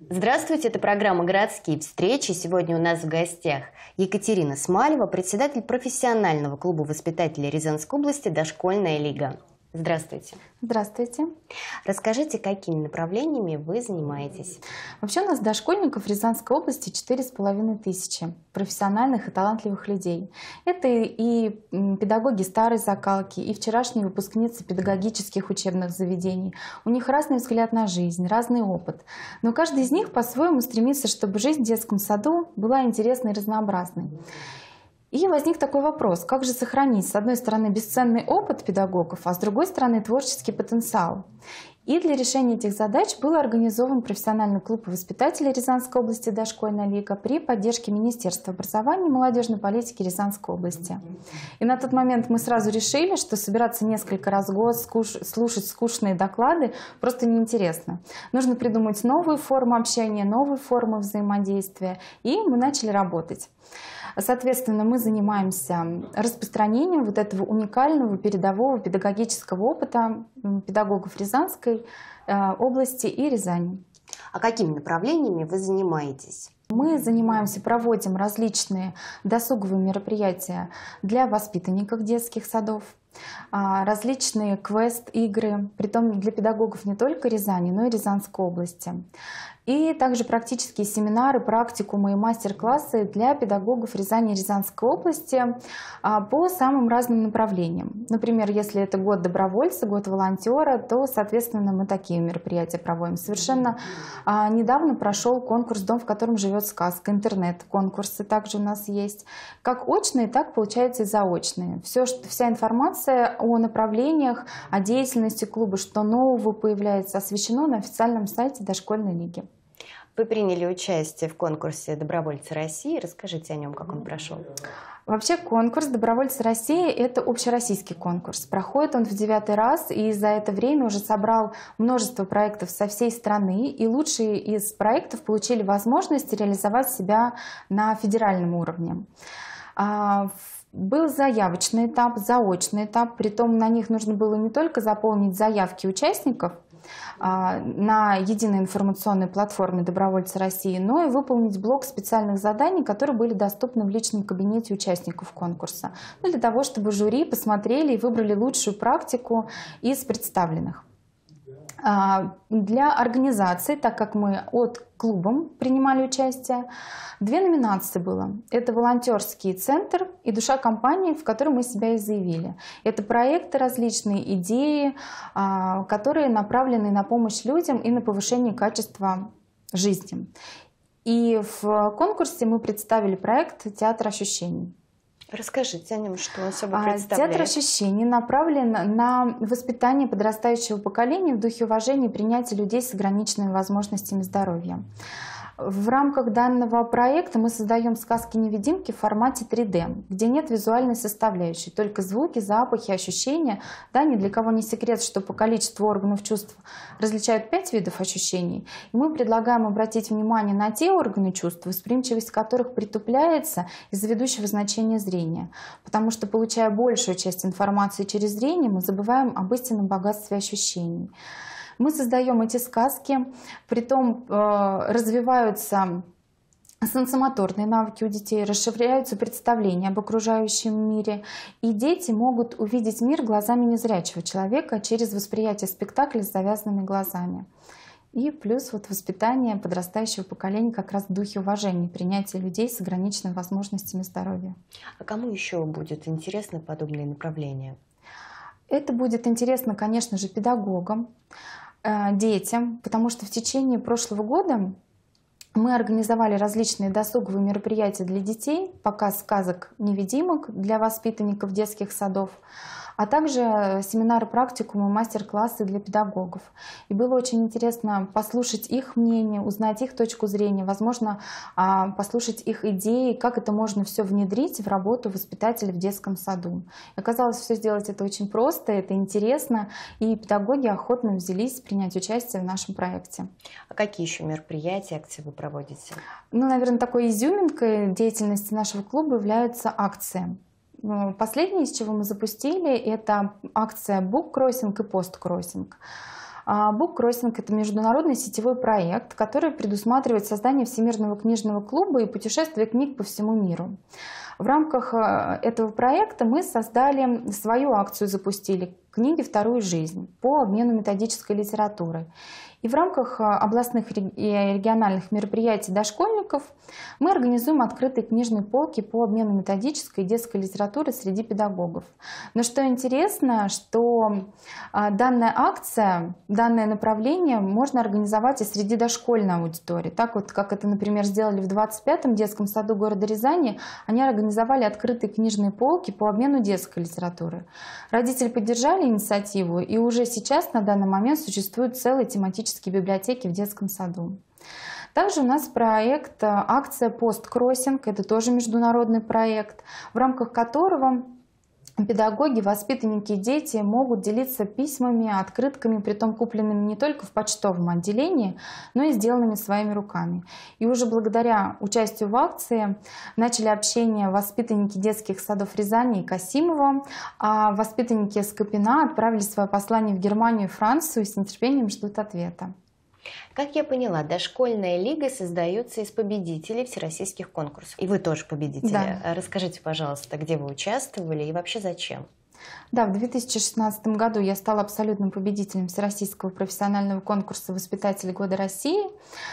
Здравствуйте, это программа «Городские встречи». Сегодня у нас в гостях Екатерина Смалева, председатель профессионального клуба воспитателей Рязанской области «Дошкольная лига». Здравствуйте. Здравствуйте. Расскажите, какими направлениями вы занимаетесь? Вообще у нас дошкольников в Рязанской области 4500 профессиональных и талантливых людей. Это и педагоги старой закалки, и вчерашние выпускницы педагогических учебных заведений. У них разный взгляд на жизнь, разный опыт. Но каждый из них по-своему стремится, чтобы жизнь в детском саду была интересной и разнообразной. И возник такой вопрос, как же сохранить, с одной стороны, бесценный опыт педагогов, а с другой стороны, творческий потенциал. И для решения этих задач был организован профессиональный клуб воспитателей Рязанской области «Дошкольная лига» при поддержке Министерства образования и молодежной политики Рязанской области. И на тот момент мы сразу решили, что собираться несколько раз в год, слушать скучные доклады просто неинтересно. Нужно придумать новые формы общения, новые формы взаимодействия, и мы начали работать. Соответственно, мы занимаемся распространением вот этого уникального передового педагогического опыта педагогов Рязанской области и Рязани. А какими направлениями вы занимаетесь? Мы занимаемся, проводим различные досуговые мероприятия для воспитанников детских садов, различные квест-игры, притом для педагогов не только Рязани, но и Рязанской области. И также практические семинары, практикумы и мастер-классы для педагогов Рязани и Рязанской области по самым разным направлениям. Например, если это год добровольца, год волонтера, то, соответственно, мы такие мероприятия проводим. Совершенно недавно прошел конкурс «Дом, в котором живет сказка», интернет-конкурсы также у нас есть. Как очные, так, получается, и заочные. Вся информация о направлениях, о деятельности клуба, что нового появляется, освещено на официальном сайте Дошкольной лиги. Вы приняли участие в конкурсе «Добровольцы России». Расскажите о нем, как он прошел. Вообще конкурс «Добровольцы России» — это общероссийский конкурс. Проходит он в 9-й раз, и за это время уже собрал множество проектов со всей страны, и лучшие из проектов получили возможность реализовать себя на федеральном уровне. Был заявочный этап, заочный этап, притом на них нужно было не только заполнить заявки участников на единой информационной платформе «Добровольцы России», но и выполнить блок специальных заданий, которые были доступны в личном кабинете участников конкурса, для того, чтобы жюри посмотрели и выбрали лучшую практику из представленных. Для организации, так как мы от клубом принимали участие, 2 номинации было. Это волонтерский центр и душа компании, в которой мы себя и заявили. Это проекты, различные идеи, которые направлены на помощь людям и на повышение качества жизни. И в конкурсе мы представили проект «Театр ощущений». Расскажите о нем, что он собой представляет. Театр ощущений направлен на воспитание подрастающего поколения в духе уважения и принятия людей с ограниченными возможностями здоровья. В рамках данного проекта мы создаем сказки-невидимки в формате 3D, где нет визуальной составляющей, только звуки, запахи, ощущения. Да, ни для кого не секрет, что по количеству органов чувств различают 5 видов ощущений. И мы предлагаем обратить внимание на те органы чувств, восприимчивость которых притупляется из-за ведущего значения зрения. Потому что, получая большую часть информации через зрение, мы забываем об истинном богатстве ощущений. Мы создаем эти сказки, притом развиваются сенсомоторные навыки у детей, расширяются представления об окружающем мире, и дети могут увидеть мир глазами незрячего человека через восприятие спектакля с завязанными глазами. И плюс вот воспитание подрастающего поколения как раз в духе уважения, принятия людей с ограниченными возможностями здоровья. А кому еще будет интересно подобные направления? Это будет интересно, конечно же, педагогам, детям, потому что в течение прошлого года мы организовали различные досуговые мероприятия для детей, показ сказок-невидимок для воспитанников детских садов, а также семинары, практикумы, мастер-классы для педагогов. И было очень интересно послушать их мнение, узнать их точку зрения, возможно, послушать их идеи, как это можно все внедрить в работу воспитателей в детском саду. И оказалось, все сделать это очень просто, это интересно, и педагоги охотно взялись принять участие в нашем проекте. А какие еще мероприятия, акции вы проводите? Ну, наверное, такой изюминкой деятельности нашего клуба являются акции. Последнее, из чего мы запустили, это акция буккроссинг и посткроссинг. Буккроссинг — это международный сетевой проект, который предусматривает создание Всемирного книжного клуба и путешествие книг по всему миру. В рамках этого проекта мы создали свою акцию, запустили «Книги. Вторую жизнь» по обмену методической литературой. И в рамках областных и региональных мероприятий дошкольников мы организуем открытые книжные полки по обмену методической и детской литературы среди педагогов. Но что интересно, что данная акция, данное направление можно организовать и среди дошкольной аудитории. Так вот, как это, например, сделали в 25-м детском саду города Рязани, они организовали открытые книжные полки по обмену детской литературы. Родители поддержали инициативу, и уже сейчас на данный момент существуют целые тематические библиотеки в детском саду. Также у нас проект акция «Посткроссинг». Это тоже международный проект, в рамках которого педагоги, воспитанники и дети могут делиться письмами, открытками, притом купленными не только в почтовом отделении, но и сделанными своими руками. И уже благодаря участию в акции начали общение воспитанники детских садов Рязани и Касимова, а воспитанники Скопина отправили свое послание в Германию и Францию и с нетерпением ждут ответа. Как я поняла, дошкольная лига создается из победителей всероссийских конкурсов. И вы тоже победители. Да. Расскажите, пожалуйста, где вы участвовали и вообще зачем? Да, в 2016 году я стала абсолютным победителем Всероссийского профессионального конкурса «Воспитатель года России».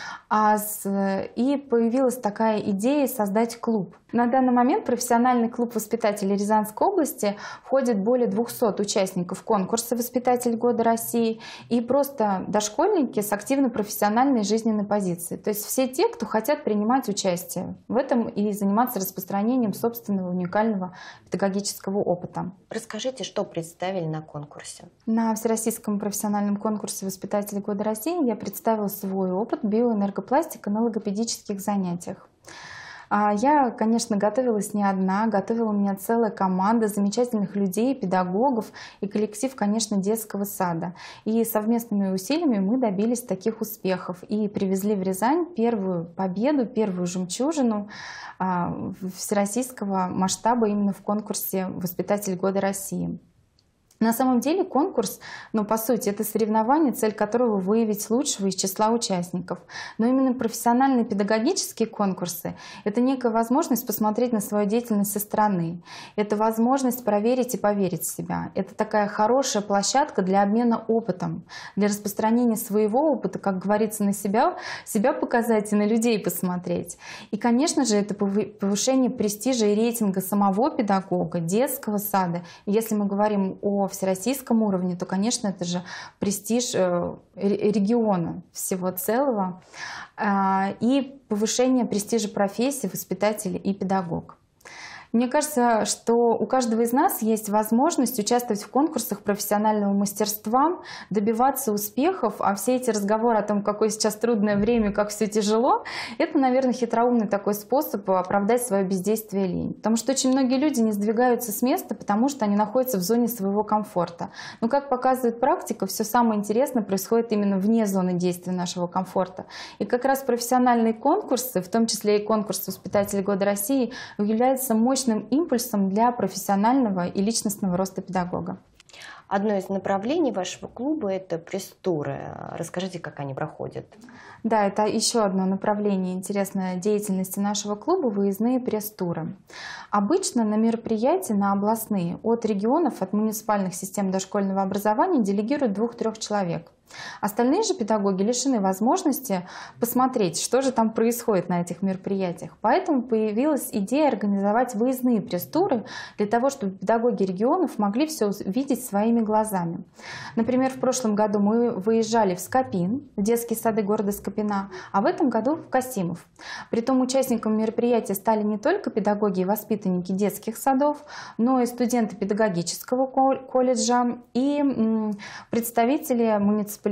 И появилась такая идея создать клуб. На данный момент профессиональный клуб воспитателей Рязанской области входит более 200 участников конкурса «Воспитатель года России» и просто дошкольники с активной профессиональной жизненной позицией. То есть все те, кто хотят принимать участие в этом и заниматься распространением собственного уникального педагогического опыта. Расскажите, что представили на конкурсе? На Всероссийском профессиональном конкурсе «Воспитатель года России» я представила свой опыт биоэнергопластика на логопедических занятиях. Я, конечно, готовилась не одна, готовила у меня целая команда замечательных людей, педагогов и коллектив, конечно, детского сада. И совместными усилиями мы добились таких успехов и привезли в Рязань первую победу, первую жемчужину всероссийского масштаба именно в конкурсе «Воспитатель года России». На самом деле конкурс, по сути, это соревнование, цель которого выявить лучшего из числа участников. Но именно профессиональные педагогические конкурсы — это некая возможность посмотреть на свою деятельность со стороны. Это возможность проверить и поверить в себя. Это такая хорошая площадка для обмена опытом, для распространения своего опыта, как говорится, на себя показать и на людей посмотреть. И, конечно же, это повышение престижа и рейтинга самого педагога, детского сада. И если мы говорим о всероссийском уровне, то, конечно, это же престиж региона всего целого и повышение престижа профессии воспитатель и педагог. Мне кажется, что у каждого из нас есть возможность участвовать в конкурсах профессионального мастерства, добиваться успехов, а все эти разговоры о том, какое сейчас трудное время, как все тяжело, это, наверное, хитроумный такой способ оправдать свое бездействие и лень. Потому что очень многие люди не сдвигаются с места, потому что они находятся в зоне своего комфорта. Но, как показывает практика, все самое интересное происходит именно вне зоны действия нашего комфорта. И как раз профессиональные конкурсы, в том числе и конкурс «Воспитатель года России», являются мощным импульсом для профессионального и личностного роста педагога. Одно из направлений вашего клуба — это пресс-туры. Расскажите, как они проходят. Да, это еще одно направление интересной деятельности нашего клуба — выездные пресс-туры. Обычно на мероприятия, на областные, от регионов, от муниципальных систем дошкольного образования делегируют 2-3 человек. Остальные же педагоги лишены возможности посмотреть, что же там происходит на этих мероприятиях. Поэтому появилась идея организовать выездные пресс-туры для того, чтобы педагоги регионов могли все видеть своими глазами. Например, в прошлом году мы выезжали в Скопин, в детские сады города Скопина, а в этом году в Касимов. Притом участниками мероприятия стали не только педагоги и воспитанники детских садов, но и студенты педагогического колледжа и представители муниципалитетов,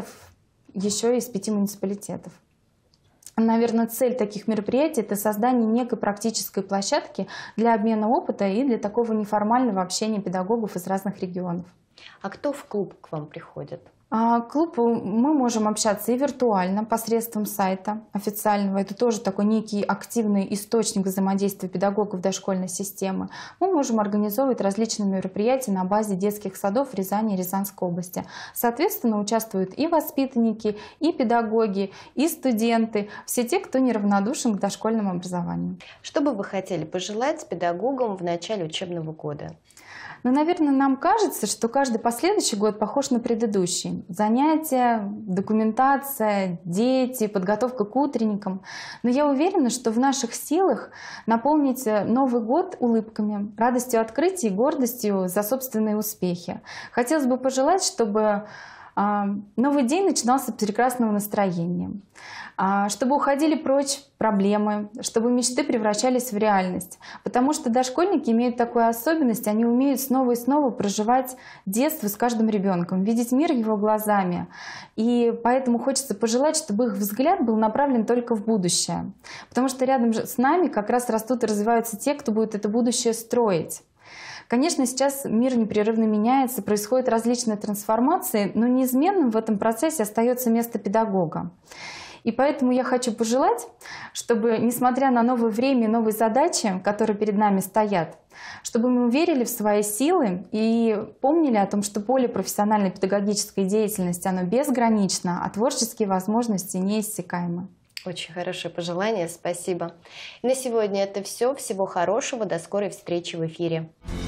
еще из 5 муниципалитетов. Наверное, цель таких мероприятий — это создание некой практической площадки для обмена опыта и для такого неформального общения педагогов из разных регионов. А кто в клуб к вам приходит? Клуб мы можем общаться и виртуально посредством сайта официального. Это тоже такой некий активный источник взаимодействия педагогов дошкольной системы. Мы можем организовывать различные мероприятия на базе детских садов в Рязани и Рязанской области. Соответственно, участвуют и воспитанники, и педагоги, и студенты, все те, кто неравнодушен к дошкольному образованию. Что бы вы хотели пожелать педагогам в начале учебного года? Но, наверное, нам кажется, что каждый последующий год похож на предыдущий. Занятия, документация, дети, подготовка к утренникам. Но я уверена, что в наших силах наполнить Новый год улыбками, радостью открытия и гордостью за собственные успехи. Хотелось бы пожелать, чтобы новый день начинался с прекрасного настроения, чтобы уходили прочь проблемы, чтобы мечты превращались в реальность. Потому что дошкольники имеют такую особенность, они умеют снова и снова проживать детство с каждым ребенком, видеть мир его глазами. И поэтому хочется пожелать, чтобы их взгляд был направлен только в будущее. Потому что рядом с нами как раз растут и развиваются те, кто будет это будущее строить. Конечно, сейчас мир непрерывно меняется, происходят различные трансформации, но неизменным в этом процессе остается место педагога. И поэтому я хочу пожелать, чтобы, несмотря на новое время и новые задачи, которые перед нами стоят, чтобы мы верили в свои силы и помнили о том, что поле профессиональной педагогической деятельности, оно безгранично, а творческие возможности неиссякаемы. Очень хорошее пожелание, спасибо. И на сегодня это все. Всего хорошего, до скорой встречи в эфире.